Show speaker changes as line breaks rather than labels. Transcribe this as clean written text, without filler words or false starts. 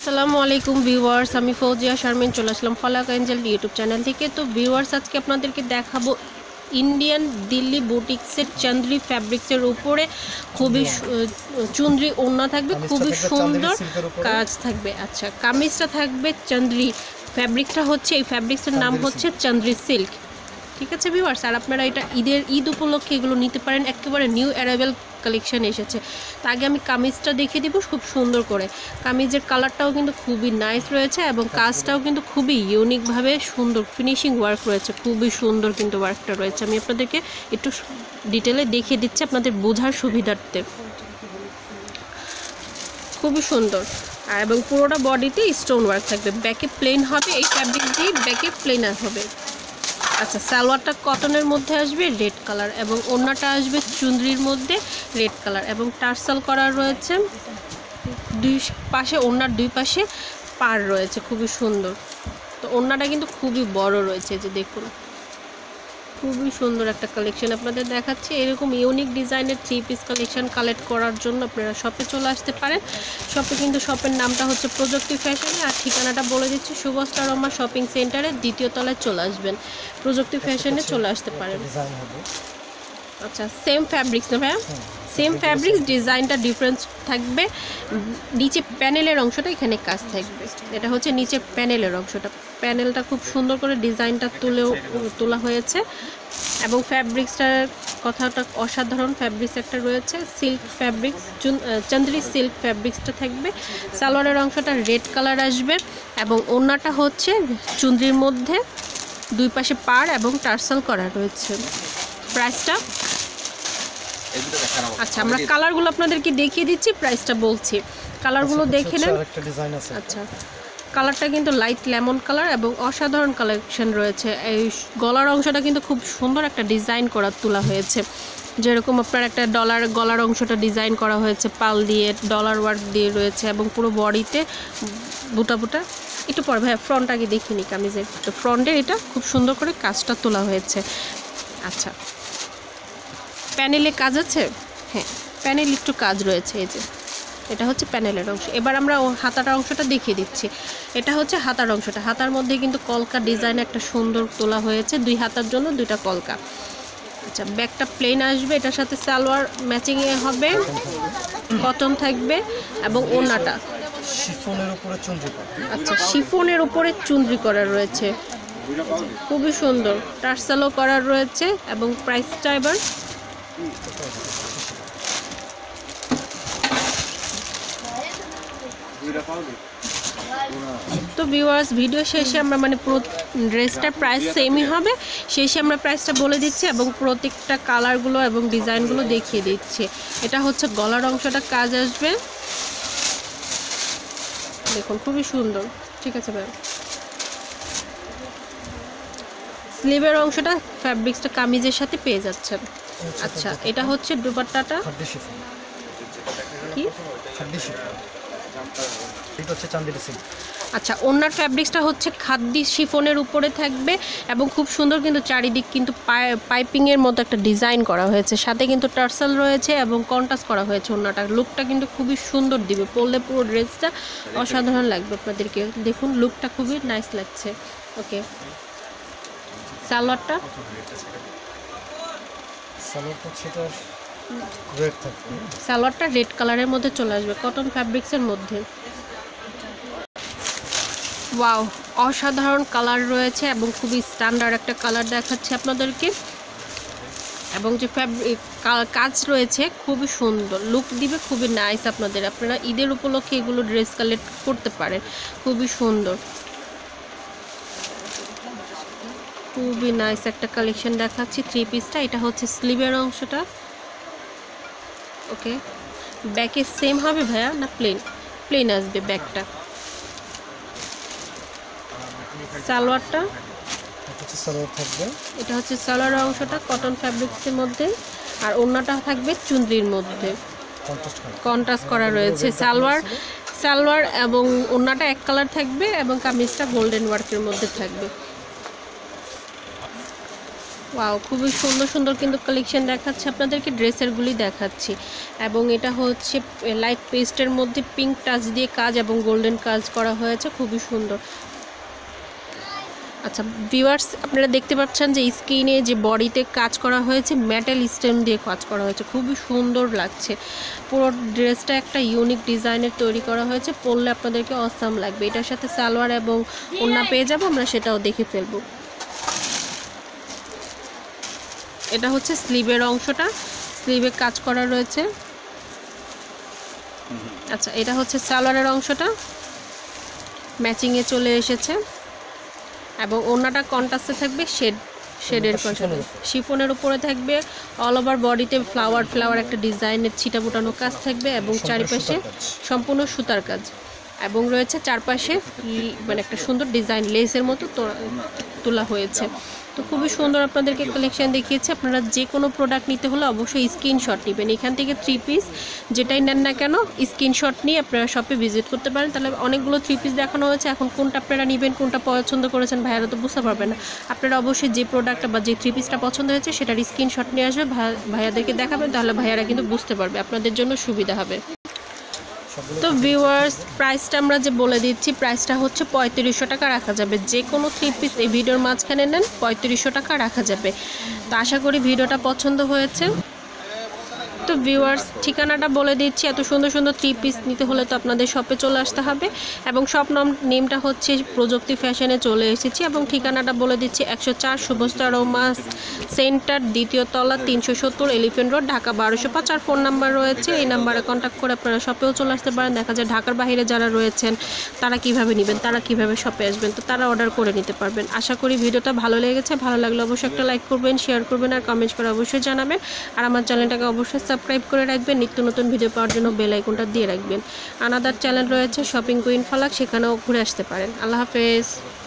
আসসালামু আলাইকুম ভিউয়ার্স, আমি ফৌজিয়া শারমিন চলে আসলাম ফলাক এঞ্জেল ইউটিউব চ্যানেল থেকে। তো ভিউয়ার্স, আজকে আপনাদেরকে দেখাবো ইন্ডিয়ান দিল্লি বুটিক্সের চন্দ্রি ফ্যাব্রিক্সের উপরে খুবই চুন্দ্রি ওড়না থাকবে, খুবই সুন্দর কাজ থাকবে। আচ্ছা, কামিজটা থাকবে চন্দ্রি, ফ্যাব্রিকটা হচ্ছে এই ফ্যাব্রিক্সের নাম হচ্ছে চন্দ্রি সিল্ক। ঠিক আছে ভিউয়ার্স, আর আপনারা এটা ঈদ উপলক্ষে এগুলো নিতে পারেন, একেবারে নিউ অ্যারাইভেল কালেকশন এসেছে। তা আগে আমি কামিজটা দেখিয়ে দিব খুব সুন্দর করে। কামিজের কালারটাও কিন্তু খুবই নাইস রয়েছে এবং কাজটাও কিন্তু খুবই ইউনিকভাবে সুন্দর ফিনিশিং ওয়ার্ক রয়েছে, খুবই সুন্দর কিন্তু ওয়ার্কটা রয়েছে। আমি আপনাদেরকে একটু ডিটেলে দেখিয়ে দিচ্ছি আপনাদের বোঝার সুবিধার্থে। খুবই সুন্দর, আর এবং পুরোটা বডিতে স্টোন ওয়ার্ক থাকবে। ব্যাকে প্লেন হবে, এই ফ্যাব্রিক দিয়ে ব্যাকে প্লেন হবে। আচ্ছা, সালোয়ারটা কটনের মধ্যে আসবে রেড কালার এবং ওড়নাটা আসবে চুনরির মধ্যে রেড কালার এবং টার্সাল করা রয়েছে দুই পাশে, ওড়নার দুই পাশে পার রয়েছে, খুবই সুন্দর। তো ওড়নাটা কিন্তু খুবই বড় রয়েছে, যে দেখুন খুবই সুন্দর একটা কালেকশন আপনাদের দেখাচ্ছি। এরকম ইউনিক ডিজাইনের 3 পিস কালেকশন কালেক্ট করার জন্য আপনারা শপে চলে আসতে পারেন। শপে কিন্তু শপের নামটা হচ্ছে প্রযুক্তি ফ্যাশনে, আর ঠিকানাটা বলে দিচ্ছি, সুভাষচন্দ্র রমা শপিং সেন্টারের 2য় তলায় চলে আসবেন, প্রযুক্তি ফ্যাশনে চলে আসতে পারেন। আচ্ছা, সেম ফ্যাব্রিক্স না ভাইয়া? সেম ফ্যাব্রিক্স, ডিজাইনটা ডিফারেন্স থাকবে। নিচে প্যানেলের অংশটা এখানে কাজ থাকবে, এটা হচ্ছে নিচের প্যানেলের অংশটা। প্যানেলটা খুব সুন্দর করে ডিজাইনটা তোলা হয়েছে এবং ফ্যাব্রিক্সটার কথাটা অসাধারণ ফ্যাব্রিক্স একটা রয়েছে, সিল্ক ফ্যাব্রিক্স, চন্দ্রি সিল্ক ফ্যাব্রিক্সটা থাকবে। সালোয়ারের অংশটা রেড কালার আসবে এবং ওড়নাটা হচ্ছে চুন্দ্রির মধ্যে দুই পাশে পাড় এবং টার্সাল করা রয়েছে। প্রাইসটা, আচ্ছা আমরা কালারগুলো আপনাদেরকে দেখিয়ে দিচ্ছি, প্রাইসটা বলছি। কালারগুলো দেখে নেন। আচ্ছা, কালারটা কিন্তু লাইট লেমন কালার এবং অসাধারণ কালেকশন রয়েছে। এই গলার অংশটা কিন্তু খুব সুন্দর একটা ডিজাইন করা তোলা হয়েছে, যেরকম আপনার একটা গলার অংশটা ডিজাইন করা হয়েছে পাল দিয়ে, ডলার ওয়ার্ক দিয়ে রয়েছে এবং পুরো বডিতে বুটা বুটা। একটু পর ভাই ফ্রন্ট আগে দেখিনি কামিজের, তো ফ্রন্টে এটা খুব সুন্দর করে কাজটা তোলা হয়েছে। আচ্ছা, প্যানেলে কাজ আছে, হ্যাঁ প্যানেল একটু কাজ রয়েছে, এই যে এটা হচ্ছে প্যানেলের অংশ। এবার আমরা হাতার অংশটা দেখিয়ে দিচ্ছি। এটা হচ্ছে হাতার অংশটা, হাতার মধ্যে কিন্তু কলকা ডিজাইন একটা সুন্দর তোলা হয়েছে, দুই হাতার জন্য দুইটা কলকা। আচ্ছা, ব্যাকটা প্লেন আসবে, এটার সাথে সালোয়ার ম্যাচিংয়ে হবে, কটন থাকবে এবং ওড়নাটা
শিফনের উপরে চুনরি করা।
আচ্ছা, শিফনের উপরে চুনরি করা রয়েছে, খুবই সুন্দর, টার্সালও করা রয়েছে এবং প্রাইসটা এবার তো ভিউয়ার্স, ভিডিও শেষে আমরা পুরো ড্রেসটার প্রাইস সেমই হবে, শেষে আমরা প্রাইসটা বলে দিচ্ছি এবং প্রত্যেকটা কালারগুলো এবং ডিজাইনগুলো দেখিয়ে দিচ্ছি। এটা হচ্ছে গলার অংশটা কাজ আসবে, দেখুন খুবই সুন্দর। ঠিক আছে ভাই, স্লিভের অংশটা ফ্যাব্রিক্সটা কামিজের সাথে পেয়ে যাচ্ছেন। আচ্ছা, এটা হচ্ছে দুপাট্টাটা কি, আচ্ছা ওনার ফ্যাব্রিক্সটা হচ্ছে খাদ্দি শিফনের উপরে থাকবে এবং খুব সুন্দর কিন্তু চারিদিক কিন্তু পাইপিংয়ের মতো একটা ডিজাইন করা হয়েছে, সাথে কিন্তু টার্সাল রয়েছে এবং কন্ট্রাস্ট করা হয়েছে। ওনাটার লুকটা কিন্তু খুবই সুন্দর দিবে, পরলে পুরো ড্রেসটা অসাধারণ লাগবে আপনাদেরকে। দেখুন লুকটা খুবই নাইস লাগছে। ওকে, সালোয়ারটা সালোয়ারটা রেড কালারের মধ্যে চলে আসবে, কটন ফ্যাব্রিক্সের মধ্যে। ওয়াও, অসাধারণ কালার রয়েছে এবং খুবই স্ট্যান্ডার্ড একটা কালার দেখাচ্ছে আপনাদেরকে, এবং যে ফ্যাব্রিক কাজ রয়েছে খুবই সুন্দর লুক দিবে, খুবই নাইস। আপনারা ঈদের উপলক্ষে এগুলো ড্রেস কালেক্ট করতে পারেন, খুবই সুন্দর, খুবই নাইস একটা কালেকশন দেখাচ্ছি 3 পিসটা। এটা হচ্ছে স্লিভের অংশটা। ওকে, ব্যাকে সেম হবে ভাইয়া না প্লেন আসবে ব্যাকটা? সালোয়ারটা
থাকবে,
এটা হচ্ছে সালোয়ার অংশটা কটন ফ্যাব্রিক্সের মধ্যে, আর ওড়নাটা থাকবে চুনরির মধ্যে, কন্ট্রাস্ট করা রয়েছে। সালোয়ার এবং ওড়নাটা এক কালার থাকবে এবং কামিজটা গোল্ডেন ওয়ার্কের মধ্যে থাকবে। ওয়াও, খুবই সুন্দর সুন্দর কিন্তু কালেকশন দেখাচ্ছে আপনাদেরকে, ড্রেসেরগুলি দেখাচ্ছি। এবং এটা হচ্ছে লাইট পেস্টের মধ্যে পিঙ্ক টাচ দিয়ে কাজ এবং গোল্ডেন কাজ করা হয়েছে, খুবই সুন্দর। আচ্ছা ভিউয়ার্স, আপনারা দেখতে পাচ্ছেন যে স্কিনে যে বডিতে কাজ করা হয়েছে মেটাল স্টোন দিয়ে কাজ করা হয়েছে, খুবই সুন্দর লাগছে। পুরো ড্রেসটা একটা ইউনিক ডিজাইনের তৈরি করা হয়েছে, পরলে আপনাদেরকে অসাম লাগবে। এটার সাথে সালোয়ার এবং ওড়না পেয়ে যাবো, আমরা সেটাও দেখে ফেলবো। এটা হচ্ছে স্লিভের অংশটা, স্লিভে কাজ করা রয়েছে। আচ্ছা এটা হচ্ছে সালোয়ারের অংশটা, ম্যাচিংয়ে চলে এসেছে এবং ওড়নাটা কন্ট্রাস্টে থাকবে শেডের পাশে, শিফনের উপরে থাকবে। অল ওভার বডিতে ফ্লাওয়ার একটা ডিজাইনের ছিটা ফুটানো কাজ থাকবে এবং চারিপাশে সম্পূর্ণ সুতার কাজ এবং রয়েছে চারপাশে মানে একটা সুন্দর ডিজাইন লেসের মতো তোলা হয়েছে। তো খুবই সুন্দর আপনাদেরকে কালেকশন দেখিয়েছে। আপনারা যে কোনো প্রোডাক্ট নিতে হলে অবশ্যই স্ক্রিনশট নেবেন। এখান থেকে 3 পিস যেটাই নেন না কেন স্ক্রিনশট নিয়ে আপনারা শপে ভিজিট করতে পারেন। তাহলে অনেকগুলো 3 পিস দেখানো হয়েছে, এখন কোনটা আপনারা নেবেন, কোনটা পছন্দ করেছেন ভাইয়ারা তো বুঝতে পারবেন না। আপনারা অবশ্যই যে প্রোডাক্টটা বা যে 3 পিসটা পছন্দ হয়েছে সেটার স্ক্রিনশট নিয়ে আসবে, ভাইয়াদেরকে দেখাবেন, তাহলে ভাইয়ারা কিন্তু বুঝতে পারবে, আপনাদের জন্য সুবিধা হবে। তো ভিউয়ার্স, প্রাইসটা আমরা যে বলে দিচ্ছি, প্রাইসটা হচ্ছে 3500 টাকা রাখা যাবে। যে কোনো 3 পিস এই ভিডিওর মাঝখানে নেন 3500 টাকা রাখা যাবে। তো আশা করি ভিডিওটা পছন্দ হয়েছে। তো ভিউয়ার্স, ঠিকানাটা বলে দিচ্ছি, এত সুন্দর সুন্দর 3 পিস নিতে হলে তো আপনাদের শপে চলে আসতে হবে এবং শপ নেমটা হচ্ছে প্রযুক্তি ফ্যাশনে চলে এসেছি এবং ঠিকানাটা বলে দিচ্ছি 104 শুভস্টার রোমান্স সেন্টার, দ্বিতীয় তলা, 370 এলিফ্যান্ট রোড, ঢাকা 1205। আর ফোন নাম্বার রয়েছে, এই নাম্বারে কন্ট্যাক্ট করে আপনারা শপেও চলে আসতে পারেন। দেখা যায় ঢাকার বাইরে যারা রয়েছেন তারা কিভাবে নেবেন, তারা কিভাবে শপে আসবেন, তো তারা অর্ডার করে নিতে পারবেন। আশা করি ভিডিওটা ভালো লেগেছে। ভালো লাগলে অবশ্যই একটা লাইক করবেন, শেয়ার করবেন আর কমেন্ট করে অবশ্যই জানাবেন। আর আমার চ্যানেলটাকে অবশ্যই সাবস্ক্রাইব করে রাখবেন, নিত্য নতুন ভিডিও পাওয়ার জন্য বেল আইকনটা দিয়ে রাখবেন। আনাদার চ্যানেল রয়েছে শপিং কুইন ফালাক, সেখানেও ঘুরে আসতে পারেন। আল্লাহ হাফেজ।